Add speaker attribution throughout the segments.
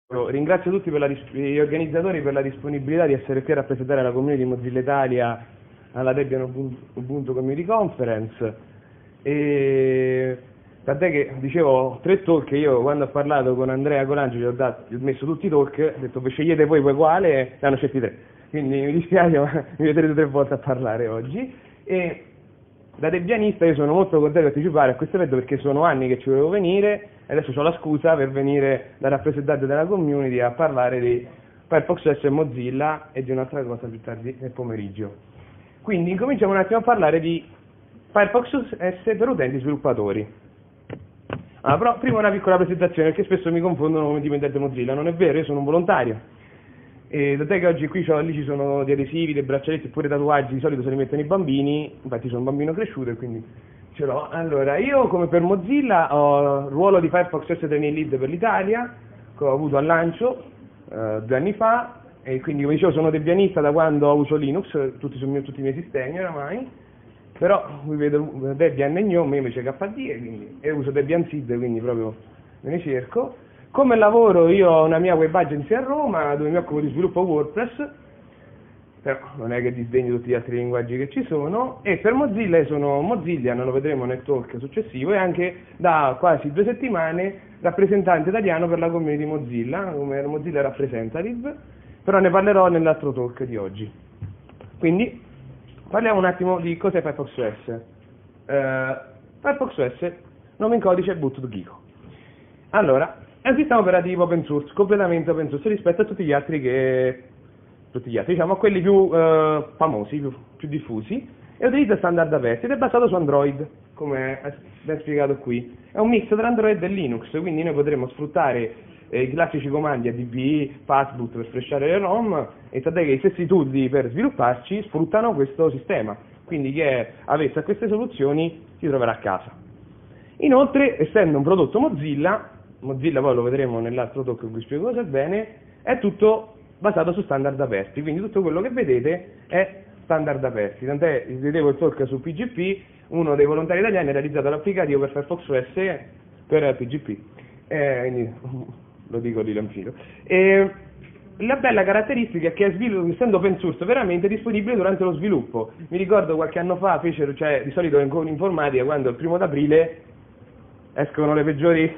Speaker 1: Ringrazio tutti gli organizzatori per la disponibilità di essere qui a rappresentare la community di Mozilla Italia alla Debian Ubuntu Community Conference. E tant'è che dicevo 3 talk, io quando ho parlato con Andrea Colancio gli ho messo tutti i talk, ho detto scegliete voi quale, ne hanno scelti 3, quindi mi dispiace ma mi vedrete 3 volte a parlare oggi. E da debianista io sono molto contento di partecipare a questo evento perché sono anni che ci volevo venire e adesso ho la scusa per venire da rappresentante della community a parlare di Firefox OS e Mozilla e di un'altra cosa più tardi nel pomeriggio. Quindi incominciamo un attimo a parlare di Firefox OS per utenti sviluppatori. Allora, però prima una piccola presentazione perché spesso mi confondono come dipendente Mozilla, non è vero, io sono un volontario. E tant'è che oggi lì ci sono degli adesivi, dei braccialetti e pure tatuaggi, di solito se li mettono i bambini, infatti sono un bambino cresciuto e quindi ce l'ho. Allora, io come per Mozilla ho il ruolo di Firefox OS Training Lead per l'Italia, che ho avuto al lancio 2 anni fa, e quindi come dicevo sono debianista da quando uso Linux, tutti i miei sistemi oramai, però vi vedo Debian e Gnome, invece KDE, e uso Debian Seed, quindi proprio me ne cerco. Come lavoro io ho una mia web agency a Roma dove mi occupo di sviluppo WordPress, però non è che disdegno tutti gli altri linguaggi che ci sono, e per Mozilla sono Mozillian, lo vedremo nel talk successivo, e anche da quasi 2 settimane rappresentante italiano per la community di Mozilla, come Mozilla Representative, però ne parlerò nell'altro talk di oggi. Quindi parliamo un attimo di cos'è Firefox OS. Firefox OS, nome in codice boot2geeko. Allora, è un sistema operativo open source, completamente open source rispetto a tutti gli altri, diciamo a quelli più famosi, più diffusi, e utilizza standard aperti ed è basato su Android, come è ben spiegato qui. È un mix tra Android e Linux, quindi noi potremo sfruttare i classici comandi ADB, fastboot per flashare le ROM, e tant'è che i stessi tool per svilupparci sfruttano questo sistema, quindi chi è avvezzo a queste soluzioni si troverà a casa. Inoltre, essendo un prodotto Mozilla poi lo vedremo nell'altro talk in cui spiego cosa è bene, è tutto basato su standard aperti, quindi tutto quello che vedete è standard aperti. Tant'è, vedevo il talk su PGP, uno dei volontari italiani ha realizzato l'applicativo per Firefox OS per PGP, quindi lo dico di lampino. La bella caratteristica è che essendo open source veramente disponibile durante lo sviluppo. Mi ricordo qualche anno fa fecero, cioè di solito in informatica, quando il 1° d'aprile escono le peggiori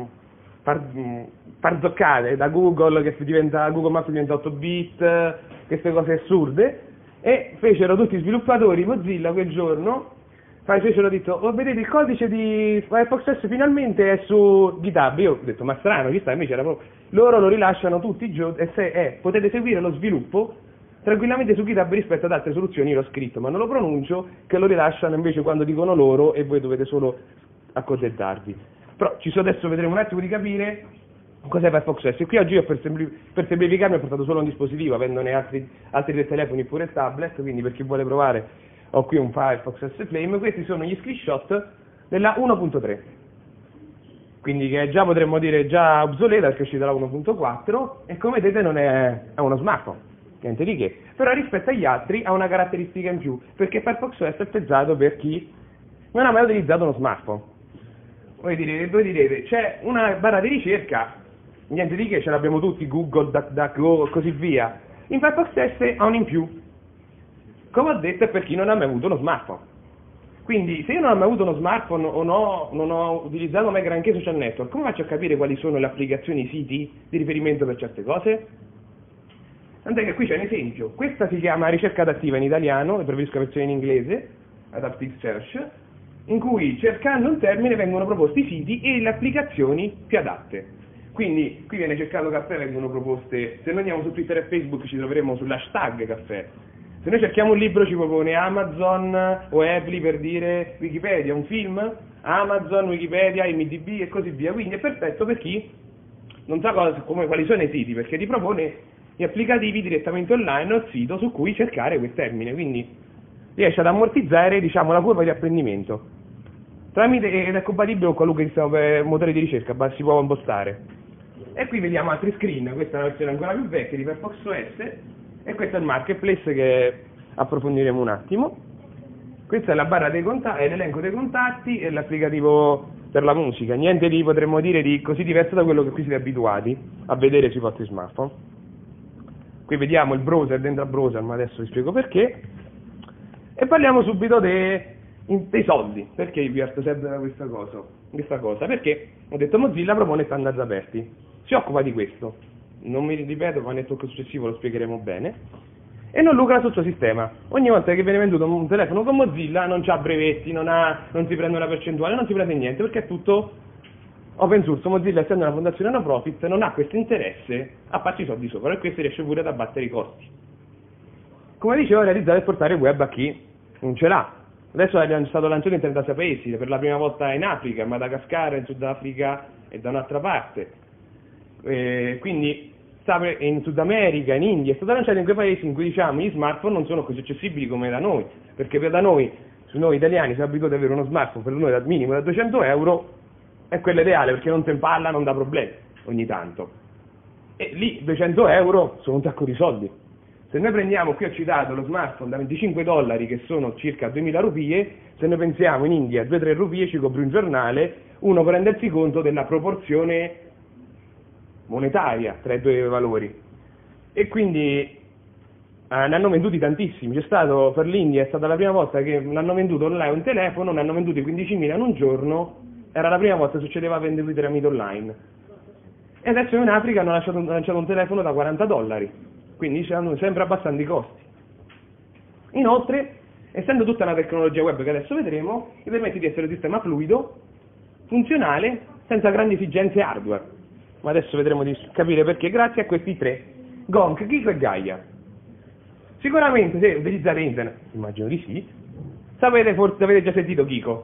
Speaker 1: farzoccate da Google, Google Maps diventa 8 bit, queste cose assurde, e fecero tutti i sviluppatori Mozilla quel giorno, fecero detto, vedete il codice di Firefox OS finalmente è su GitHub. Io ho detto, ma strano, ci sta, invece era proprio, loro lo rilasciano tutti i giorni, potete seguire lo sviluppo tranquillamente su GitHub rispetto ad altre soluzioni. Io l'ho scritto, ma non lo pronuncio, che lo rilasciano invece quando dicono loro e voi dovete solo accontentarvi. Però adesso vedremo un attimo di capire cos'è Firefox OS. E qui oggi io per semplificarmi ho portato solo un dispositivo, avendone altri 3 telefoni pure tablet, quindi per chi vuole provare ho qui un Firefox OS Flame. Questi sono gli screenshot della 1.3, quindi che già potremmo dire già obsoleta perché è uscita la 1.4, e come vedete non è uno smartphone, niente di che, però rispetto agli altri ha una caratteristica in più, perché Firefox OS è pensato per chi non ha mai utilizzato uno smartphone. Voi direte, c'è una barra di ricerca, niente di che, ce l'abbiamo tutti, Google, DuckDuckGo e così via. In Firefox OS ha un in più, come ho detto, è per chi non ha mai avuto uno smartphone. Quindi se io non ho mai avuto uno smartphone o non ho utilizzato mai granché social network, come faccio a capire quali sono le applicazioni, i siti di riferimento per certe cose? Tant'è che qui c'è un esempio, questa si chiama ricerca adattiva in italiano, preferisco la versione in inglese, Adaptive Search, in cui cercando un termine vengono proposti i siti e le applicazioni più adatte. Quindi qui viene cercato caffè, vengono proposte, se noi andiamo su Twitter e Facebook ci troveremo sull'hashtag caffè, se noi cerchiamo un libro ci propone Amazon o Apple, per dire Wikipedia, un film, Amazon, Wikipedia, IMDb e così via. Quindi è perfetto per chi non sa quali sono i siti, perché ti propone gli applicativi direttamente online al sito su cui cercare quel termine, quindi riesce ad ammortizzare, diciamo, la curva di apprendimento. Ed è compatibile con qualunque motore di ricerca, si può impostare. E qui vediamo altri screen, questa è una versione ancora più vecchia di Firefox OS, e questo è il marketplace che approfondiremo un attimo. Questa è la barra dei contatti, è l'elenco dei contatti e l'applicativo per la musica. Niente di, potremmo dire, di così diverso da quello che qui siete abituati a vedere sui vostri smartphone. Qui vediamo il browser dentro al browser, ma adesso vi spiego perché. E parliamo subito dei soldi. Perché vi serve questa cosa? Perché ho detto Mozilla propone standard aperti. Si occupa di questo. Non mi ripeto, ma nel talk successivo lo spiegheremo bene. E non lucra sul suo sistema. Ogni volta che viene venduto un telefono con Mozilla non c'ha brevetti, non si prende una percentuale, non si prende niente, perché è tutto open source. Mozilla, essendo una fondazione no profit, non ha questo interesse a farci i soldi sopra, e questo riesce pure ad abbattere i costi. Come dicevo, realizzare e portare il web a chi non ce l'ha. Adesso è stato lanciato in 36 paesi, per la prima volta in Africa, in Madagascar, in Sudafrica e da un'altra parte. Quindi in Sud America, in India, è stato lanciato in quei paesi in cui, diciamo, gli smartphone non sono così accessibili come da noi, perché da noi italiani siamo abituati ad avere uno smartphone per noi minimo da 200 euro, è quello ideale, perché non si impalla, non dà problemi ogni tanto. E lì 200 euro sono un sacco di soldi. Se noi prendiamo, qui ho citato lo smartphone da 25 dollari, che sono circa 2000 rupie, se noi pensiamo in India 2-3 rupie ci copre un giornale, uno può rendersi conto della proporzione monetaria tra i due valori. E quindi ne hanno venduti tantissimi. C'è stato, per l'India è stata la prima volta che l'hanno venduto online un telefono, ne hanno venduti 15.000 in un giorno, era la prima volta che succedeva vendere tramite online. E adesso in Africa hanno lanciato un telefono da 40 dollari, quindi stanno sempre abbassando i costi. Inoltre, essendo tutta una tecnologia web che adesso vedremo, vi permette di essere un sistema fluido, funzionale, senza grandi esigenze hardware. Ma adesso vedremo di capire perché, grazie a questi tre: Gonk, Kiko e Gaia. Sicuramente se utilizzate internet, immagino di sì, forse avete già sentito Kiko.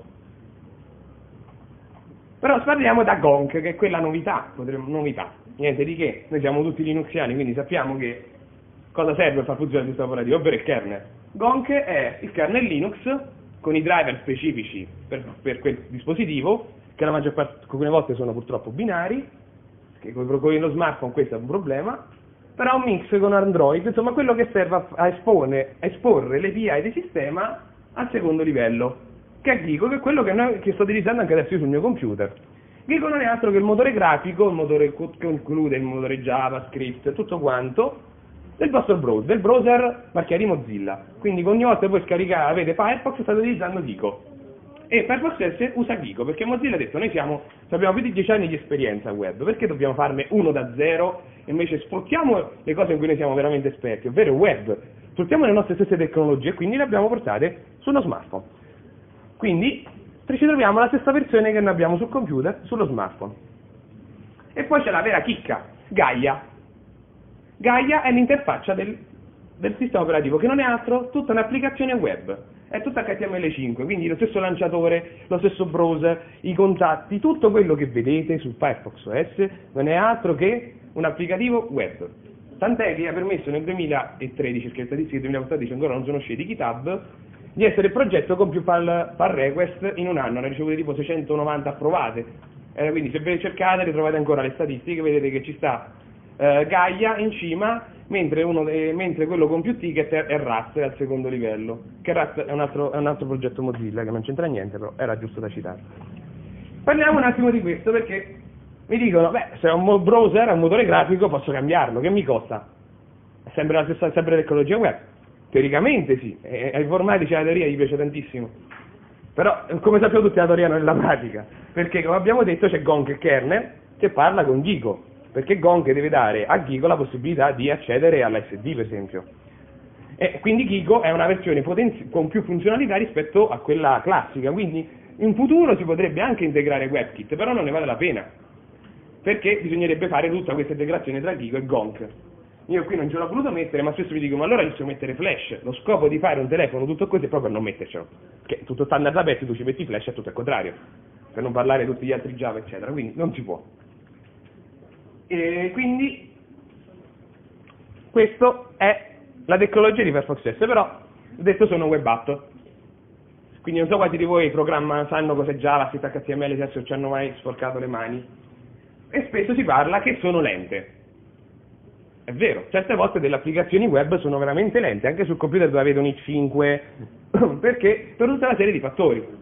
Speaker 1: Però parliamo da Gonk, che è quella novità, niente di che, noi siamo tutti linuxiani, quindi sappiamo che cosa serve per far funzionare il sistema operativo, ovvero il kernel. Gonk è il kernel Linux con i driver specifici per quel dispositivo, che la maggior parte, alcune volte sono purtroppo binari, che con lo smartphone questo è un problema, però un mix con Android, insomma quello che serve a esporre le API del sistema al secondo livello, che è Gigo, che è quello che sto utilizzando anche adesso sul mio computer. Gigo non è altro che il motore grafico, il motore che include il motore JavaScript, tutto quanto, del vostro browser, del browser marchiato di Mozilla. Quindi ogni volta che voi scaricate, avete Firefox, state utilizzando Gigo. E Firefox OS usa Gigo, perché Mozilla ha detto: noi abbiamo più di 10 anni di esperienza web, perché dobbiamo farne uno da zero e invece sfruttiamo le cose in cui noi siamo veramente esperti, ovvero il web, sfruttiamo le nostre stesse tecnologie e quindi le abbiamo portate sullo smartphone. Quindi ci troviamo la stessa versione che noi abbiamo sul computer, sullo smartphone. E poi c'è la vera chicca, Gaia. Gaia è l'interfaccia del sistema operativo, che non è altro tutta un'applicazione web. È tutta HTML5, quindi lo stesso lanciatore, lo stesso browser, i contatti, tutto quello che vedete sul Firefox OS non è altro che un applicativo web. Tant'è che ha permesso nel 2013, perché le statistiche del 2014 ancora non sono uscite, GitHub, di essere il progetto con più pull request in un anno, ne ha ricevute tipo 690 approvate. Quindi se ve le cercate ritrovate ancora le statistiche, vedete che ci sta Gaia in cima, mentre quello con più ticket è Rust al secondo livello, che Rust è un altro progetto Mozilla che non c'entra niente, però era giusto da citare. Parliamo un attimo di questo, perché mi dicono: se è un browser, è un motore grafico, posso cambiarlo, che mi costa? È sempre la stessa tecnologia web. Teoricamente sì, ai informatici la teoria gli piace tantissimo, però come sappiamo tutti la teoria non è la pratica, perché come abbiamo detto c'è Gonk e kernel che parla con Gigo, perché Gonk deve dare a Gigo la possibilità di accedere all'SD, per esempio, e quindi Gigo è una versione con più funzionalità rispetto a quella classica, quindi in futuro si potrebbe anche integrare WebKit, però non ne vale la pena, perché bisognerebbe fare tutta questa integrazione tra Gigo e Gonk. Io qui non ce l'ho voluto mettere, ma spesso mi dico: ma allora inizio a mettere flash. Lo scopo di fare un telefono tutto così è proprio non mettercelo, perché tutto standard aperto, tu ci metti flash, è tutto il contrario, per non parlare di tutti gli altri Java eccetera, quindi non si può. E quindi questo è la tecnologia di Firefox OS, però detto sono web app, quindi non so quanti di voi sanno cos'è JavaScript, HTML, se adesso ci hanno mai sporcato le mani, e spesso si parla che sono lente. è vero, certe volte delle applicazioni web sono veramente lente, anche sul computer dove avete un i5, perché per tutta una serie di fattori.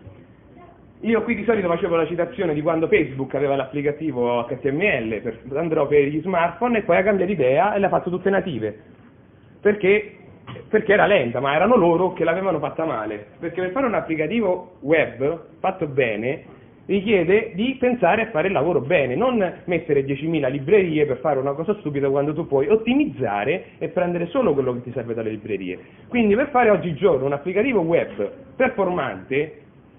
Speaker 1: Io qui di solito facevo la citazione di quando Facebook aveva l'applicativo HTML, andrò per gli smartphone e poi ha cambiato idea e le ha fatto tutte native, perché era lenta, ma erano loro che l'avevano fatta male, perché per fare un applicativo web fatto bene richiede di pensare a fare il lavoro bene, non mettere 10.000 librerie per fare una cosa stupida quando tu puoi ottimizzare e prendere solo quello che ti serve dalle librerie. Quindi per fare oggigiorno un applicativo web performante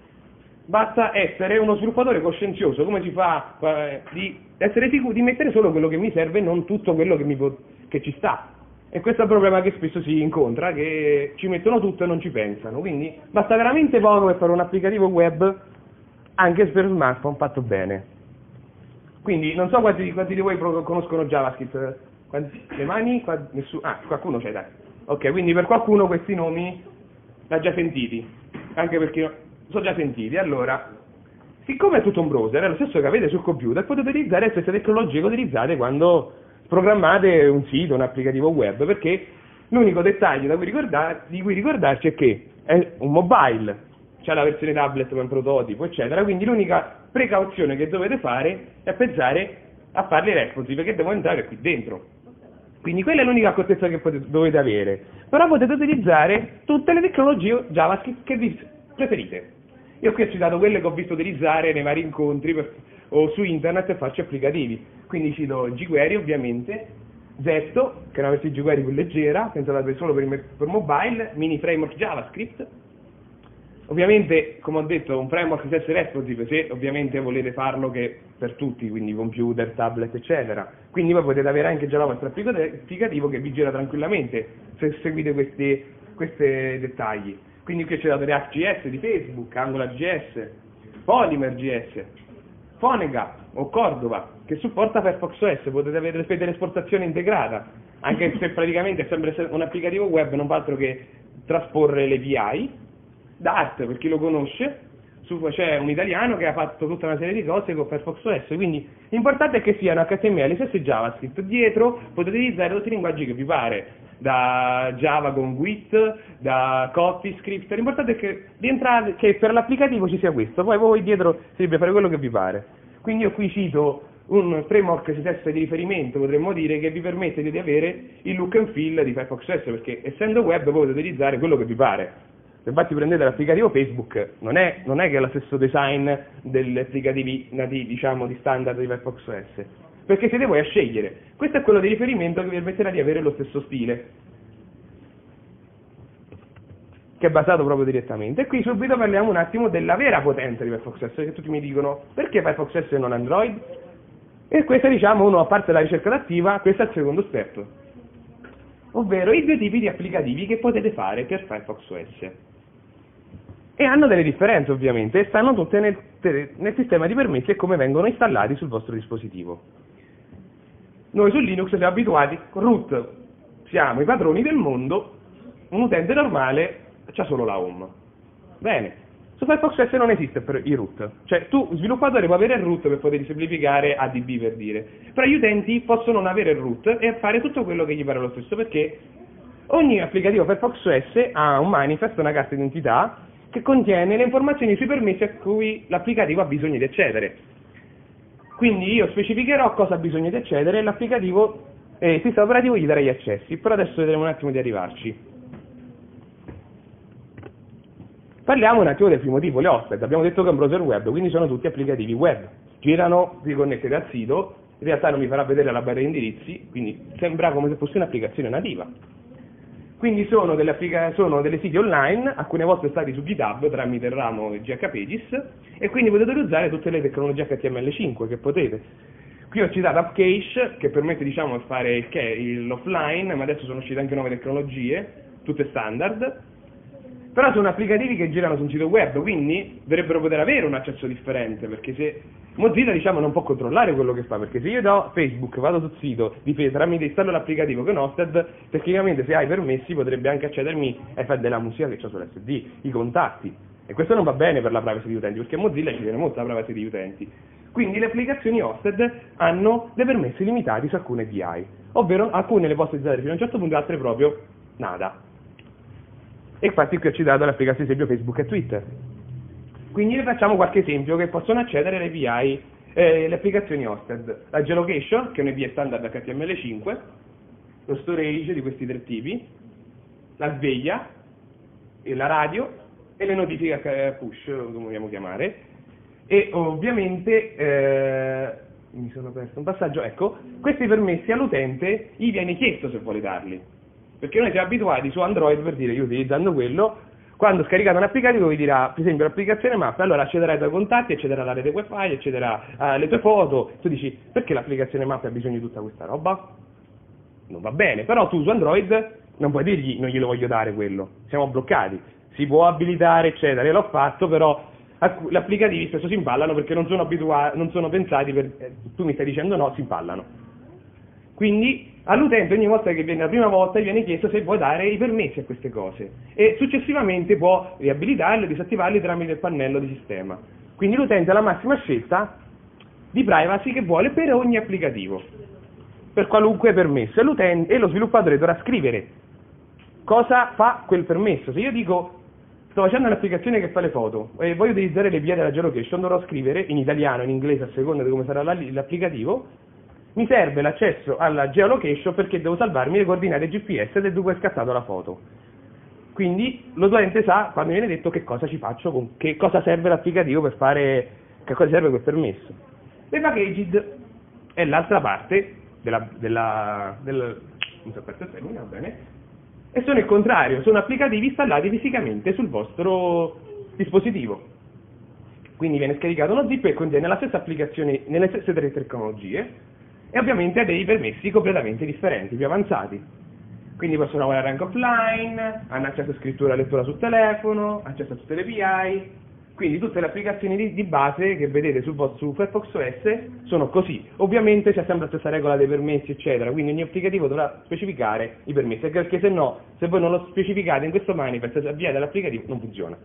Speaker 1: basta essere uno sviluppatore coscienzioso, come si fa di essere sicuro di mettere solo quello che mi serve e non tutto quello che ci sta. E questo è il problema che spesso si incontra, che ci mettono tutto e non ci pensano. Quindi basta veramente poco per fare un applicativo web anche per smartphone fatto bene. Quindi non so quanti di voi conoscono JavaScript. Le mani? Qualcuno c'è, dai. Ok, quindi per qualcuno questi nomi l'ha già sentiti, anche perché sono già sentiti. Allora, siccome è tutto un browser, è lo stesso che avete sul computer, potete utilizzare le stesse tecnologie che utilizzate quando programmate un sito, un applicativo web, perché l'unico dettaglio di cui ricordarci è che è un mobile, c'è la versione tablet come prototipo, eccetera, quindi l'unica precauzione che dovete fare è pensare a farli responsive, che devono entrare qui dentro. Quindi quella è l'unica accortezza che dovete avere, però potete utilizzare tutte le tecnologie JavaScript che vi preferite. Io qui ho citato quelle che ho visto utilizzare nei vari incontri o su internet e faccio applicativi, quindi cito jQuery ovviamente, Zesto, che è una versione jQuery più leggera, pensata solo per mobile, mini framework JavaScript. Ovviamente, come ho detto, un framework si essere responsive se ovviamente volete farlo che per tutti, quindi computer, tablet, eccetera. Quindi voi potete avere anche già il vostro applicativo che vi gira tranquillamente se seguite questi dettagli. Quindi qui c'è dato React.js di Facebook, AngularJS, Polymer.js, Phonega o Cordova, che supporta Firefox OS, potete avere l'esportazione integrata, anche se praticamente è sempre un applicativo web, non fa altro che trasporre le API. Dart, per chi lo conosce, c'è un italiano che ha fatto tutta una serie di cose con Firefox OS, quindi l'importante è che siano HTML, CSS e JavaScript. Dietro potete utilizzare tutti i linguaggi che vi pare, da Java con Git, da CoffeeScript, l'importante è che per l'applicativo ci sia questo, poi voi dietro si deve fare quello che vi pare. Quindi io qui cito un framework CSS di riferimento, potremmo dire, che vi permette di avere il look and feel di Firefox OS, perché essendo web voi potete utilizzare quello che vi pare. Se infatti prendete l'applicativo Facebook, non è che è lo stesso design degli applicativi nativi, diciamo, di standard di Firefox OS, perché siete voi a scegliere. Questo è quello di riferimento che vi permetterà di avere lo stesso stile, che è basato proprio direttamente. E qui subito parliamo un attimo della vera potenza di Firefox OS, che tutti mi dicono, perché Firefox OS e non Android? E questo, diciamo, a parte la ricerca attiva, questo è il secondo step, ovvero i due tipi di applicativi che potete fare per Firefox OS. E hanno delle differenze ovviamente, e stanno tutte nel sistema di permessi e come vengono installati sul vostro dispositivo. Noi su Linux siamo abituati, con root siamo i padroni del mondo, un utente normale c'ha solo la home. Bene, su Firefox OS non esiste per i root, cioè tu sviluppatore puoi avere il root per poter semplificare ADB per dire, però gli utenti possono non avere il root e fare tutto quello che gli pare lo stesso, perché ogni applicativo Firefox OS ha un manifest, una carta d'identità, che contiene le informazioni sui permessi a cui l'applicativo ha bisogno di accedere. Quindi io specificherò cosa ha bisogno di accedere e l'applicativo, il sistema operativo gli darà gli accessi, però adesso vedremo un attimo di arrivarci. Parliamo un attimo del primo tipo, le hosted. Abbiamo detto che è un browser web, quindi sono tutti applicativi web. Girano, vi connettete al sito, in realtà non vi farà vedere la barra di indirizzi, quindi sembra come se fosse un'applicazione nativa. Quindi sono delle siti online, alcune volte stati su GitHub tramite il ramo GHPages, e quindi potete usare tutte le tecnologie HTML5 che potete. Qui ho citato Upcache, che permette, diciamo, di fare l'offline, ma adesso sono uscite anche nuove tecnologie, tutte standard. Però sono applicativi che girano su un sito web, quindi dovrebbero poter avere un accesso differente, perché se Mozilla, diciamo, non può controllare quello che fa, perché se io do Facebook, vado sul sito, tramite installo l'applicativo che è un hosted, tecnicamente se hai permessi potrebbe anche accedermi ai file della musica che c'ho sull'SD, i contatti, e questo non va bene per la privacy degli utenti, perché Mozilla ci tiene molto la privacy degli utenti. Quindi le applicazioni hosted hanno dei permessi limitati su alcune API, ovvero alcune le posso utilizzare fino a un certo punto, altre proprio nada. E infatti qui ho citato le applicazioni esempio Facebook e Twitter. Quindi ne facciamo qualche esempio che possono accedere alle API, le applicazioni hosted. La geolocation, che è un'API standard HTML5, lo storage di questi tre tipi, la sveglia, e la radio e le notifiche push, come vogliamo chiamare, e ovviamente mi sono perso un passaggio, ecco, questi permessi all'utente gli viene chiesto se vuole darli, perché noi siamo abituati su Android, per dire, io utilizzando quello, quando scaricate un applicativo vi dirà, per esempio l'applicazione Mappe, allora accederà ai tuoi contatti, accederà alla rete wifi, accederà alle tue foto, tu dici perché l'applicazione Mappe ha bisogno di tutta questa roba? Non va bene, però tu su Android non puoi dirgli non glielo voglio dare quello, siamo bloccati, si può abilitare eccetera, io l'ho fatto, però gli applicativi spesso si impallano perché non sono pensati per, tu mi stai dicendo no, si impallano. Quindi all'utente ogni volta che viene la prima volta gli viene chiesto se vuoi dare i permessi a queste cose e successivamente può riabilitarli o disattivarli tramite il pannello di sistema. Quindi l'utente ha la massima scelta di privacy che vuole per ogni applicativo, per qualunque permesso, e lo sviluppatore dovrà scrivere cosa fa quel permesso. Se io dico sto facendo un'applicazione che fa le foto e voglio utilizzare le API della geolocation, dovrò scrivere in italiano, in inglese, a seconda di come sarà l'applicativo, mi serve l'accesso alla geolocation perché devo salvarmi le coordinate GPS da dove è scattato la foto. Quindi l'utente sa, quando viene detto, che cosa ci faccio, che cosa serve l'applicativo per fare, che cosa serve quel permesso. Le packaged è l'altra parte non so perché il termine, va bene, e sono il contrario, sono applicativi installati fisicamente sul vostro dispositivo. Quindi viene scaricato uno zip e contiene la stessa applicazione nelle stesse tre tecnologie e ovviamente ha dei permessi completamente differenti, più avanzati. Quindi possono lavorare anche offline, hanno accesso a scrittura e lettura sul telefono, accesso a tutte le API, quindi tutte le applicazioni di base che vedete su Firefox OS sono così. Ovviamente c'è sempre la stessa regola dei permessi eccetera, quindi ogni applicativo dovrà specificare i permessi, perché se no, se voi non lo specificate in questo manifest, se avviate l'applicativo non funziona.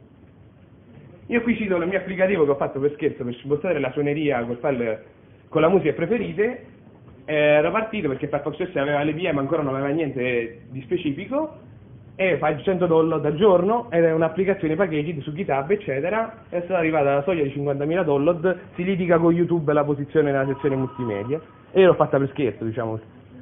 Speaker 1: Io qui cito il mio applicativo che ho fatto per scherzo, per mostrare la suoneria con la musica preferite. Era partito perché Firefox OS aveva le API ma ancora non aveva niente di specifico, e fa $100 al giorno ed è un'applicazione packaged su GitHub eccetera, è stata arrivata alla soglia di 50.000 download, si litiga con YouTube la posizione nella sezione multimedia e io l'ho fatta per scherzo, diciamo.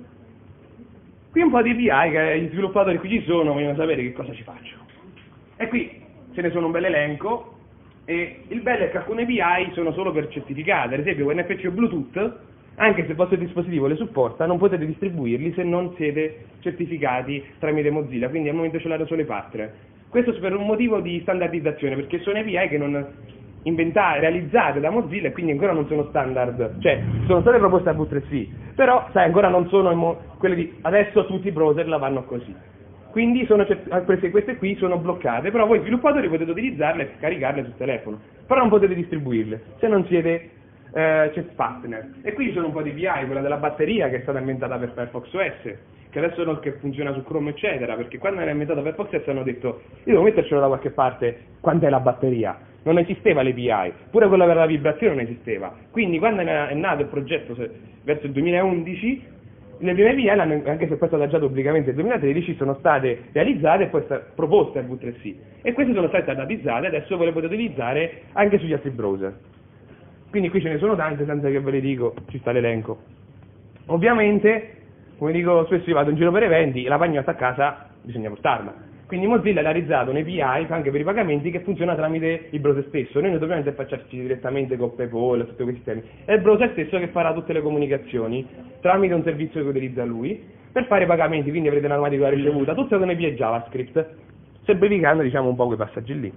Speaker 1: Qui un po' di API che gli sviluppatori qui ci sono vogliono sapere che cosa ci faccio, e qui ce ne sono un bel elenco, e il bello è che alcune API sono solo per certificate, ad esempio NFC o Bluetooth, anche se il vostro dispositivo le supporta, non potete distribuirli se non siete certificati tramite Mozilla, quindi al momento ce l'hanno solo i partner. Questo per un motivo di standardizzazione, perché sono API che non realizzate da Mozilla e quindi ancora non sono standard, cioè sono state proposte a V3C, però sai, ancora non sono quelle di adesso tutti i browser la vanno così. Quindi queste qui sono bloccate, però voi sviluppatori potete utilizzarle e caricarle sul telefono, però non potete distribuirle se non siete partner. E qui ci sono un po' di API, quella della batteria che è stata inventata per Firefox OS, che adesso non che funziona su Chrome eccetera, perché quando era inventato Firefox OS hanno detto io devo mettercelo da qualche parte, quant'è la batteria? Non esisteva l'API, pure quella per la vibrazione non esisteva, quindi quando è nato il progetto verso il 2011 le prime API, anche se poi è stata già pubblicamente nel 2013, sono state realizzate e poi proposte al V3C, e queste sono state standardizzate, adesso voi le potete utilizzare anche sugli altri browser. Quindi qui ce ne sono tante, senza che ve le dico, ci sta l'elenco. Ovviamente, come dico spesso, io vado in giro per eventi, la pagnotta a casa bisogna portarla. Quindi Mozilla ha realizzato un'API anche per i pagamenti che funziona tramite il browser stesso. Noi non dobbiamo interfacciarci direttamente con PayPal e tutti questi sistemi. È il browser stesso che farà tutte le comunicazioni tramite un servizio che utilizza lui per fare i pagamenti, quindi avrete un'automatica ricevuta, tutto con API JavaScript, semplificando diciamo un po' quei passaggi lì.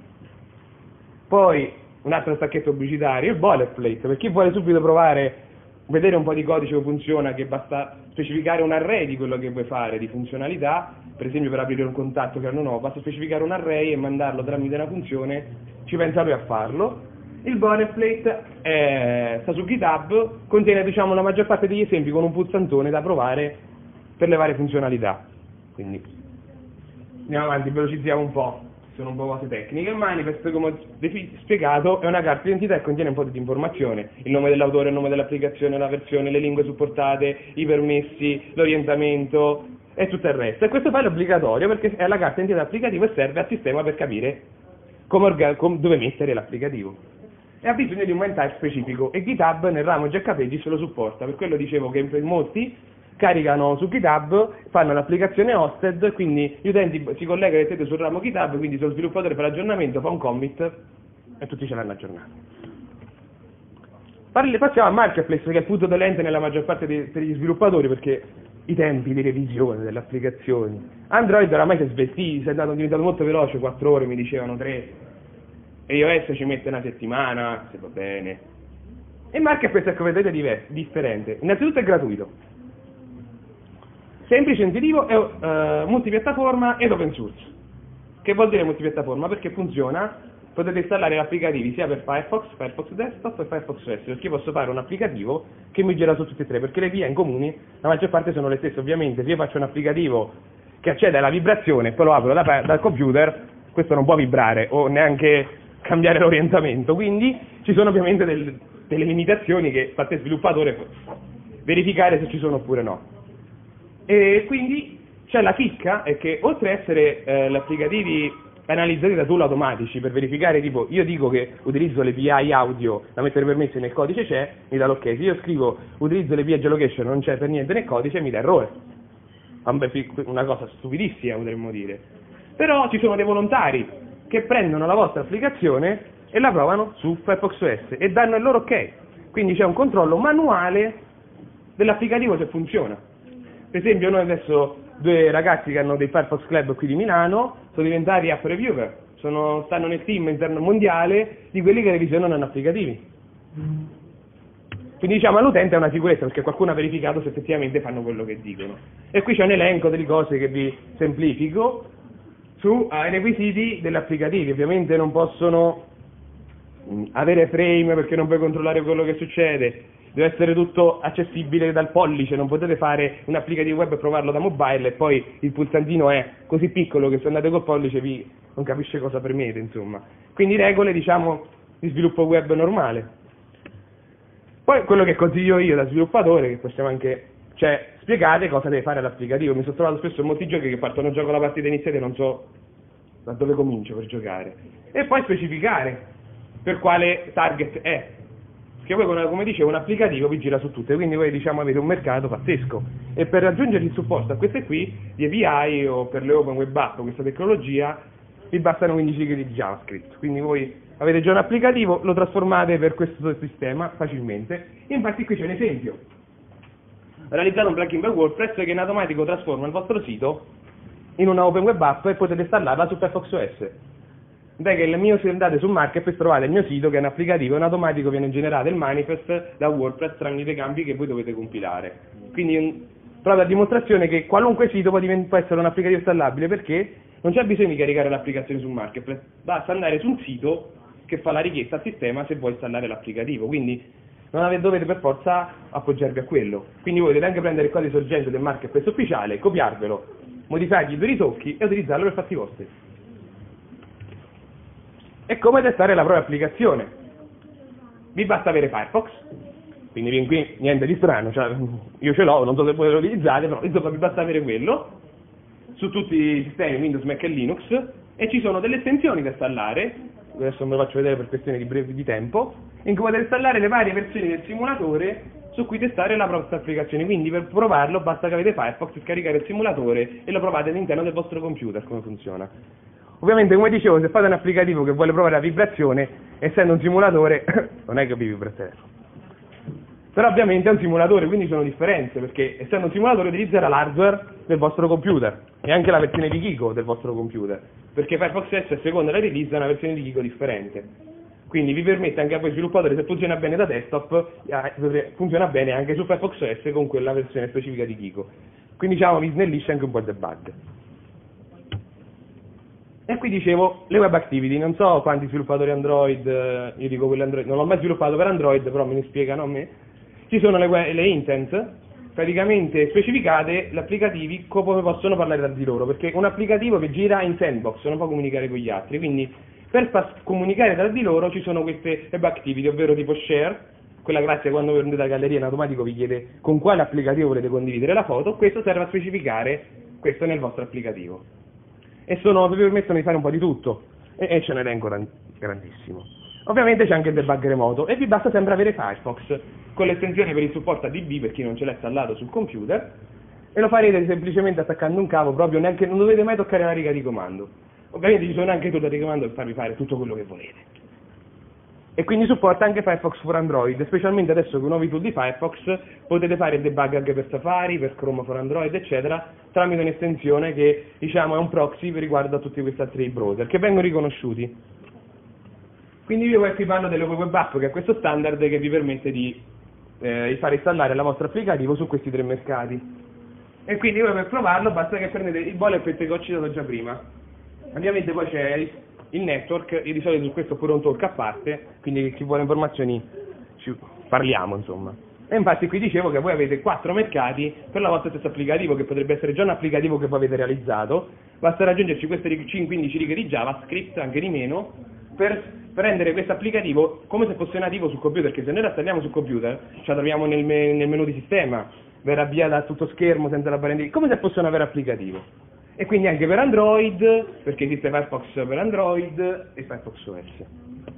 Speaker 1: Poi un altro stacchetto pubblicitario, il boilerplate, per chi vuole subito provare, vedere un po' di codice che funziona, che basta specificare un array di quello che vuoi fare, di funzionalità, per esempio per aprire un contatto che non ho, basta specificare un array e mandarlo tramite una funzione, ci pensa lui a farlo. Il boilerplate sta su GitHub, contiene diciamo la maggior parte degli esempi con un pulsantone da provare per le varie funzionalità. Quindi andiamo avanti, velocizziamo un po'. sono un po' cose tecniche. Il manifest, come ho spiegato, è una carta d'identità e contiene un po' di informazioni: il nome dell'autore, il nome dell'applicazione, la versione, le lingue supportate, i permessi, l'orientamento e tutto il resto. E questo file è obbligatorio perché è la carta d'identità applicativo e serve al sistema per capire dove mettere l'applicativo. E ha bisogno di un main type specifico, e GitHub nel ramo JKPages lo supporta. Per quello dicevo che molti caricano su GitHub, fanno l'applicazione hosted, quindi gli utenti si collegano direttamente sul ramo GitHub, quindi se lo sviluppatore fa l'aggiornamento, fa un commit e tutti ce l'hanno aggiornato. Passiamo al marketplace, che è il punto dolente nella maggior parte per gli sviluppatori, perché i tempi di revisione delle applicazioni. Android oramai è diventato molto veloce, 4 ore mi dicevano, 3, e iOS ci mette una settimana, se va bene. E il marketplace, come vedete, differente. Innanzitutto è gratuito, semplice, intuitivo, è multipiattaforma ed open source. Che vuol dire multipiattaforma? Perché funziona, potete installare gli applicativi sia per Firefox, Firefox Desktop e Firefox OS, perché io posso fare un applicativo che mi gira su tutti e tre, perché le vie in comuni, la maggior parte sono le stesse. Ovviamente se io faccio un applicativo che accede alla vibrazione e poi lo apro dal computer, questo non può vibrare o neanche cambiare l'orientamento, quindi ci sono ovviamente delle limitazioni che fa te sviluppatore verificare se ci sono oppure no. E quindi c'è la chicca, è che oltre a essere gli applicativi analizzati da tool automatici per verificare, tipo io dico che utilizzo le API audio da mettere permessi, nel codice c'è, mi dà l'ok. Se io scrivo utilizzo le API geolocation, non c'è per niente nel codice, mi dà errore. Una cosa stupidissima, potremmo dire. Però ci sono dei volontari che prendono la vostra applicazione e la provano su Firefox OS e danno il loro ok. Quindi c'è un controllo manuale dell'applicativo se funziona. Per esempio noi adesso, 2 ragazzi che hanno dei Firefox Club qui di Milano, sono diventati app reviewer, stanno nel team interno mondiale di quelli che revisionano applicativi. Quindi diciamo all'utente è una sicurezza, perché qualcuno ha verificato se effettivamente fanno quello che dicono. E qui c'è un elenco delle cose che vi semplifico sui requisiti degli applicativi. Ovviamente non possono avere frame perché non puoi controllare quello che succede, deve essere tutto accessibile dal pollice, non potete fare un applicativo web e provarlo da mobile e poi il pulsantino è così piccolo che se andate col pollice non capisce cosa premete, insomma. Quindi regole, diciamo, di sviluppo web normale. Poi quello che consiglio io da sviluppatore, che possiamo anche, spiegate cosa deve fare l'applicativo. Mi sono trovato spesso in molti giochi che partono già con la partita iniziata e non so da dove comincio per giocare. E poi specificare per quale target è. Perché voi, come dicevo, un applicativo vi gira su tutte, quindi voi avete un mercato pazzesco. E per raggiungere il supporto a queste qui, di API o per le Open Web App, questa tecnologia, vi bastano 15 righe di JavaScript. Quindi voi avete già un applicativo, lo trasformate per questo sistema facilmente. Infatti qui c'è un esempio. Realizzate un plugin per WordPress che in automatico trasforma il vostro sito in una Open Web App e potete installarla su Firefox OS. Se andate sul marketplace trovate il mio sito che è un applicativo, in automatico viene generato il manifest da WordPress tramite i cambi che voi dovete compilare. Quindi proprio a dimostrazione che qualunque sito può essere un applicativo installabile, perché non c'è bisogno di caricare l'applicazione sul marketplace, basta andare su un sito che fa la richiesta al sistema se vuoi installare l'applicativo, quindi non dovete per forza appoggiarvi a quello. Quindi voi dovete anche prendere il codice sorgente del marketplace ufficiale, copiarvelo, modificargli 2 ritocchi e utilizzarlo per fatti vostri. E come testare la propria applicazione? Vi basta avere Firefox, quindi vieni qui, niente di strano, io ce l'ho, non so se voi lo utilizzate, però insomma vi basta avere quello su tutti i sistemi Windows, Mac e Linux, e ci sono delle estensioni da installare, adesso me lo faccio vedere per questione di tempo, in cui potete installare le varie versioni del simulatore su cui testare la vostra applicazione. Quindi per provarlo basta che avete Firefox, scaricare il simulatore e lo provate all'interno del vostro computer come funziona. Ovviamente, come dicevo, se fate un applicativo che vuole provare la vibrazione, essendo un simulatore, non è che vi vibra il telefono. Però ovviamente è un simulatore, quindi sono differenze, perché essendo un simulatore utilizzerà l'hardware del vostro computer e anche la versione di Kiko del vostro computer, perché Firefox OS a seconda della release è una versione di Kiko differente. Quindi vi permette anche a voi sviluppatori, se funziona bene da desktop, funziona bene anche su Firefox OS con quella versione specifica di Kiko. Quindi vi snellisce anche un po' il debug. E qui dicevo, le web activity, non so quanti sviluppatori Android, io dico quelli Android, non l'ho mai sviluppato per Android, però me ne spiegano a me. Ci sono le intent, praticamente specificate gli applicativi come possono parlare tra di loro, perché un applicativo che gira in sandbox non può comunicare con gli altri, quindi per comunicare tra di loro ci sono queste web activity, ovvero tipo share, quella classe quando prendete la galleria in automatico vi chiede con quale applicativo volete condividere la foto, questo serve a specificare questo nel vostro applicativo. E vi permettono di fare un po' di tutto, e c'è un elenco grandissimo. Ovviamente c'è anche il debug remoto, e vi basta sempre avere Firefox, con l'estensione per il supporto ADB per chi non ce l'ha installato sul computer, e lo farete semplicemente attaccando un cavo, proprio neanche, non dovete mai toccare la riga di comando. Ovviamente ci sono anche tutte le comando per farvi fare tutto quello che volete. E quindi supporta anche Firefox for Android, specialmente adesso con i nuovi tool di Firefox potete fare il debug anche per Safari, per Chrome for Android, eccetera, tramite un'estensione che diciamo è un proxy riguardo a tutti questi altri browser, che vengono riconosciuti. Quindi io qui parlo delle web app, che è questo standard che vi permette di far installare il vostro applicativo su questi 3 mercati. E quindi voi per provarlo basta che prendete il boilerplate che ho citato già prima. Ovviamente poi c'è il network, io di solito su questo ho pure un talk a parte, quindi chi vuole informazioni parliamo insomma. E infatti qui dicevo che voi avete 4 mercati per la vostra stesso applicativo, che potrebbe essere già un applicativo che voi avete realizzato, basta raggiungerci queste 15 righe di JavaScript, anche di meno, per rendere questo applicativo come se fosse nativo sul computer, che se noi la installiamo sul computer, ce la troviamo nel menu di sistema, verrà via da tutto schermo senza la parentesi, come se fosse un vero applicativo. E quindi anche per Android, perché esiste Firefox per Android e Firefox OS.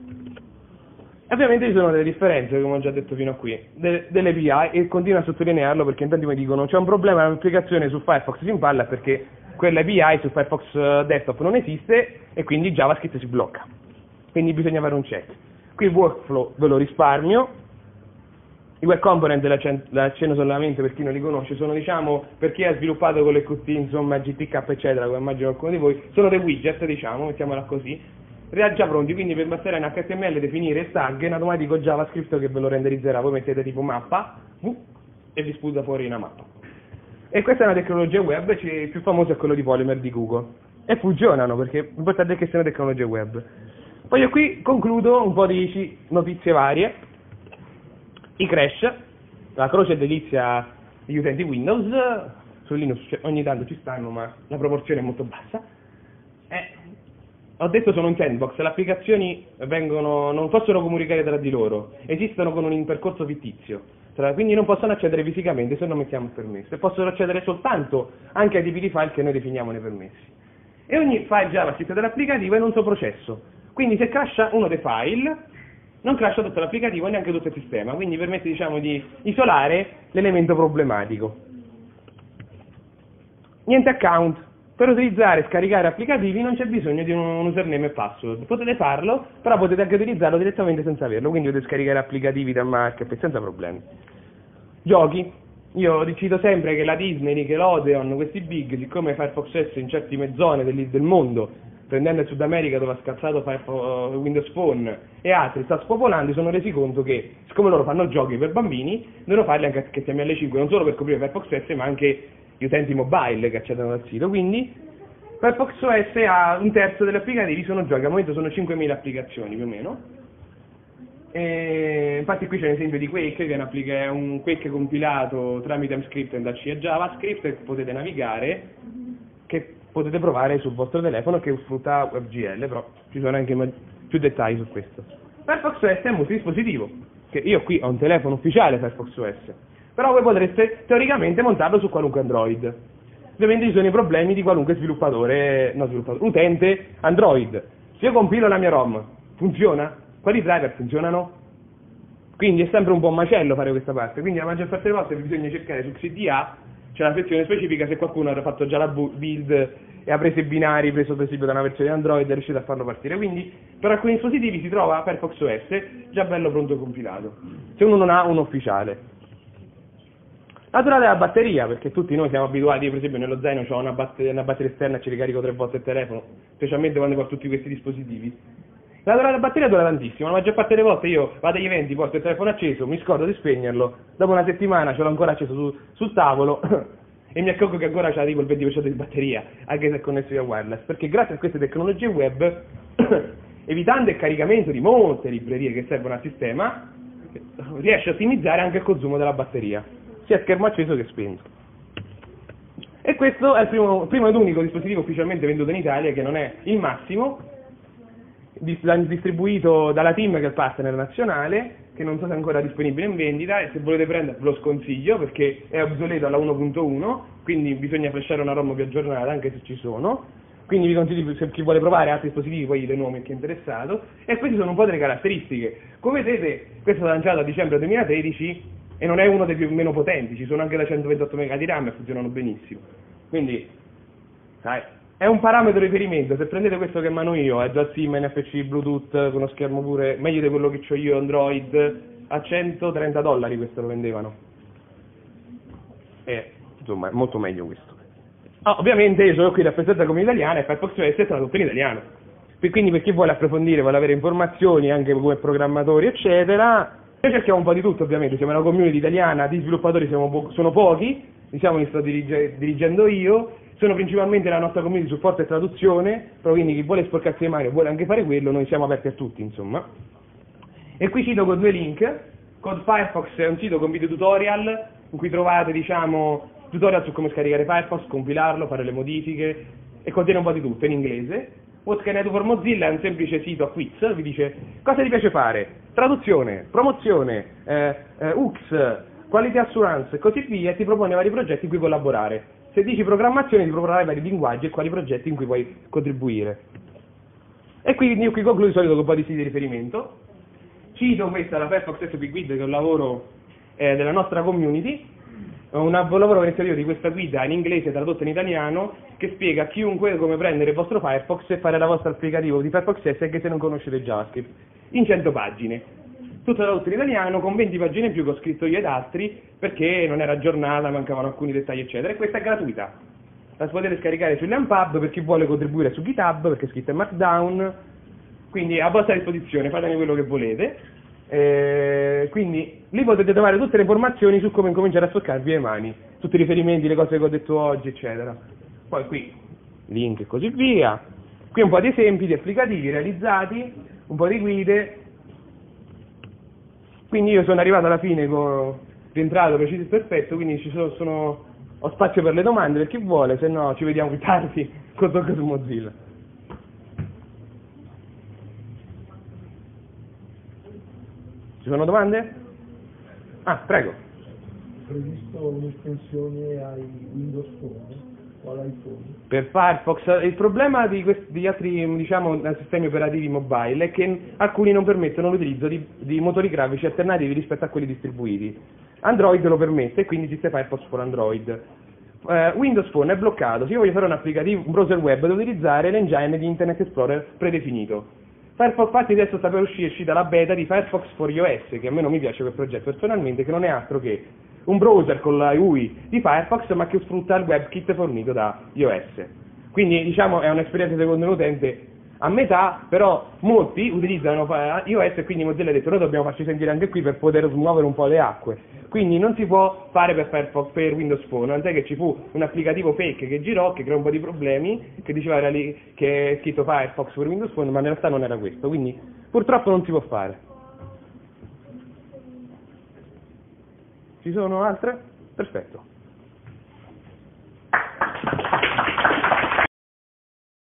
Speaker 1: E ovviamente ci sono delle differenze, come ho già detto fino a qui, delle API, e continuo a sottolinearlo perché in tanti mi dicono c'è un problema, l'applicazione su Firefox si impalla perché quella API su Firefox Desktop non esiste e quindi JavaScript si blocca. Quindi bisogna fare un check. Qui il workflow ve lo risparmio. I web component l'accenno solamente per chi non li conosce, sono diciamo per chi ha sviluppato con le Qt, insomma GTK eccetera, come immagino qualcuno di voi, sono dei widget diciamo, mettiamola così, già pronti, quindi per bastare in HTML definire il tag in automatico JavaScript che ve lo renderizzerà, voi mettete tipo mappa e vi sputa fuori una mappa. E questa è una tecnologia web, il più famoso è quello di Polymer di Google, e funzionano perché l'importante è che siano tecnologie web. Poi io qui concludo un po' di notizie varie. I crash, la croce delizia degli utenti Windows, su Linux ogni tanto ci stanno ma la proporzione è molto bassa. Ho detto sono un sandbox, le applicazioni non possono comunicare tra di loro, esistono con un percorso fittizio, quindi non possono accedere fisicamente se non mettiamo il permesso, e possono accedere soltanto anche ai tipi di file che noi definiamo nei permessi. E ogni file JavaScript dell'applicativo è in un suo processo, quindi se crasha uno dei file non crasha tutto l'applicativo e neanche tutto il sistema, quindi permette diciamo di isolare l'elemento problematico. Niente account. Per utilizzare e scaricare applicativi non c'è bisogno di un username e password, potete farlo, però potete anche utilizzarlo direttamente senza averlo, quindi potete scaricare applicativi da Marketplace senza problemi. Giochi. Io cito sempre che la Disney, Nickelodeon, questi big, siccome Firefox OS in certe zone del mondo, prendendo il Sud America dove ha scazzato Windows Phone e altri, sta spopolando, si sono resi conto che, siccome loro fanno giochi per bambini, devono farli anche HTML5, non solo per coprire Firefox OS, ma anche gli utenti mobile che accedono al sito. Quindi Firefox OS ha un terzo degli applicativi, sono giochi, al momento sono 5.000 applicazioni più o meno. E infatti qui c'è un esempio di Quake, che è un Quake compilato tramite MScript da C e JavaScript, che potete navigare, che potete provare sul vostro telefono, che sfrutta WebGL, però ci sono anche più dettagli su questo. Firefox OS è multidispositivo, che io qui ho un telefono ufficiale Firefox OS, però voi potreste teoricamente montarlo su qualunque Android. Ovviamente ci sono i problemi di qualunque utente Android. Se io compilo la mia ROM, funziona? Quali driver funzionano? Quindi è sempre un po' un macello fare questa parte, quindi la maggior parte delle volte bisogna cercare su XDA, c'è una sezione specifica se qualcuno avrà fatto già la build e ha preso i binari, preso per esempio da una versione di Android e è riuscito a farlo partire. Quindi per alcuni dispositivi si trova Firefox OS già bello pronto compilato, se uno non ha un ufficiale. La durata della batteria, perché tutti noi siamo abituati, per esempio nello zaino c'ho una batteria esterna e ci ricarico 3 volte il telefono, specialmente quando ho tutti questi dispositivi. La durata della batteria dura tantissimo, la maggior parte delle volte io vado agli eventi, porto il telefono acceso, mi scordo di spegnerlo, dopo una settimana ce l'ho ancora acceso sul tavolo e mi accorgo che ancora c'ha tipo il 20% di batteria, anche se è connesso via wireless, perché grazie a queste tecnologie web, evitando il caricamento di molte librerie che servono al sistema, riesce a ottimizzare anche il consumo della batteria. sia schermo acceso che spento. E questo è il primo ed unico dispositivo ufficialmente venduto in Italia, che non è il Massimo, distribuito dalla Team, che è il partner nazionale, che non so se è ancora disponibile in vendita, e se volete prendere ve lo sconsiglio perché è obsoleto alla 1.1, quindi bisogna flashare una ROM più aggiornata anche se ci sono. Quindi vi consiglio, se chi vuole provare altri dispositivi, poi dite nomi chi è interessato. E queste sono un po' delle caratteristiche. Come vedete, questo è stato lanciato a dicembre 2013 e non è uno dei meno potenti, ci sono anche da 128 MB di RAM e funzionano benissimo. Quindi, sai, è un parametro di riferimento. Se prendete questo che mano io, è già SIM, NFC, Bluetooth, con uno schermo pure meglio di quello che ho io Android, a $130 questo lo vendevano. E insomma, è molto meglio questo. Ovviamente io sono qui rappresentata come italiana e Firefox OS è tradotto in italiano. Quindi per chi vuole approfondire, vuole avere informazioni anche come programmatori, eccetera, noi cerchiamo un po' di tutto ovviamente, siamo una community italiana, di sviluppatori sono pochi, diciamo li sto dirigendo io, sono principalmente la nostra community di supporto e traduzione, però quindi chi vuole sporcarsi le mani e vuole anche fare quello, noi siamo aperti a tutti, insomma. E qui cito con due link. Code Firefox è un sito con video tutorial in cui trovate, diciamo, tutorial su come scaricare Firefox, compilarlo, fare le modifiche, e contiene un po' di tutto in inglese. What Can I Do for Mozilla è un semplice sito a quiz, vi dice cosa ti piace fare, traduzione, promozione, UX, quality assurance e così via, e ti propone vari progetti in cui collaborare. Se dici programmazione ti proporrà vari linguaggi e quali progetti in cui puoi contribuire. E quindi io qui concludo di solito con un po' di siti di riferimento. Cito questa, la Firefox SP Guide, che è un lavoro della nostra community, un lavoro iniziativo di questa guida in inglese tradotta in italiano, che spiega a chiunque come prendere il vostro Firefox e fare la vostra applicativo di Firefox OS anche se non conoscete JavaScript, in 100 pagine. Tutto tradotto in italiano, con 20 pagine in più che ho scritto io ed altri, perché non era aggiornata, mancavano alcuni dettagli eccetera, e questa è gratuita. La potete scaricare sull'Unpub per chi vuole contribuire su GitHub, perché è scritta in Markdown, quindi è a vostra disposizione, fatemi quello che volete. Quindi lì potete trovare tutte le informazioni su come incominciare a sporcarvi le mani, tutti i riferimenti, le cose che ho detto oggi, eccetera. Poi qui link e così via. Qui un po' di esempi di applicativi realizzati, un po' di guide. Quindi io sono arrivato alla fine, rientrato preciso e perfetto, quindi ho spazio per le domande per chi vuole, se no ci vediamo più tardi con Tocca su Mozilla. Ci sono domande? Ah, prego.
Speaker 2: È previsto un'estensione ai Windows Phone o all'iPhone?
Speaker 1: Per Firefox, il problema di altri, diciamo, sistemi operativi mobile è che alcuni non permettono l'utilizzo di motori grafici alternativi rispetto a quelli distribuiti. Android lo permette e quindi esiste Firefox for Android. Windows Phone è bloccato. Se io voglio fare un browser web, devo utilizzare l'engine di Internet Explorer predefinito. Firefox, infatti adesso sta per uscita la beta di Firefox for iOS, che a me non mi piace quel progetto personalmente, che non è altro che un browser con la UI di Firefox, ma che sfrutta il WebKit fornito da iOS. Quindi, diciamo, è un'esperienza secondo l'utente a metà, però molti utilizzano iOS e quindi Mozilla ha detto noi dobbiamo farci sentire anche qui per poter smuovere un po' le acque. Quindi non si può fare per Firefox per Windows Phone, tant'è che ci fu un applicativo fake che girò, che creò un po' di problemi, che diceva era lì che è scritto Firefox per Windows Phone, ma in realtà non era questo, quindi purtroppo non si può fare. Ci sono altre? Perfetto.